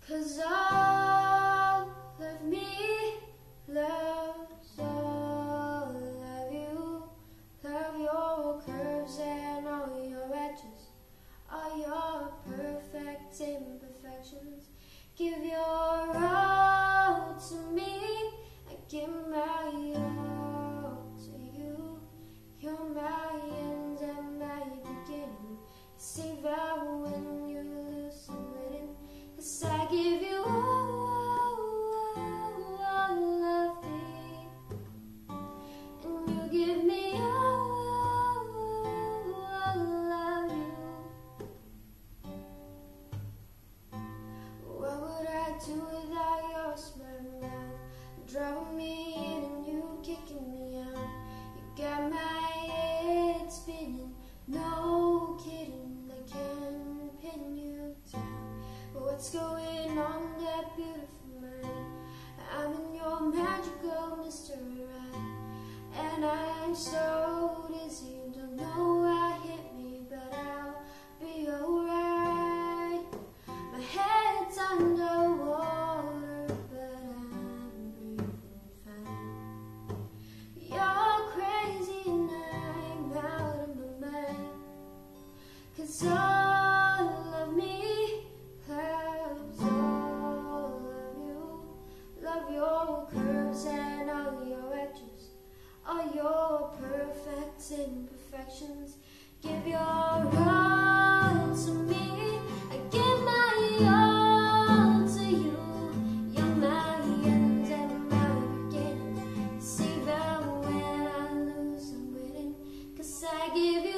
'Cause all of me loves all of you. Love your curves and all your edges, all your perfect imperfections. Give your all to me, I give my all to you. You're my end and my beginning. Save out when you lose and waiting. 'Cause I give you all of me, and you give me all of you. What would I do without your smile now? Drawing me in and you kicking me out. You got my head spinning, no kidding, I can't pin you down. But what's going on in that beautiful mind? I'm in your magical mystery ride, and I'm so dizzy, don't know what hit me, but I'll be alright. My head's underwater, but I'm breathing fine. You're crazy and I'm out of my mind. 'Cause all of me loves all of you. Love your curves and all your edges, all your perfect imperfections. Give your all to me, I give my all to you. You're my end and my beginning. See that when I lose, I'm waiting. 'Cause I give you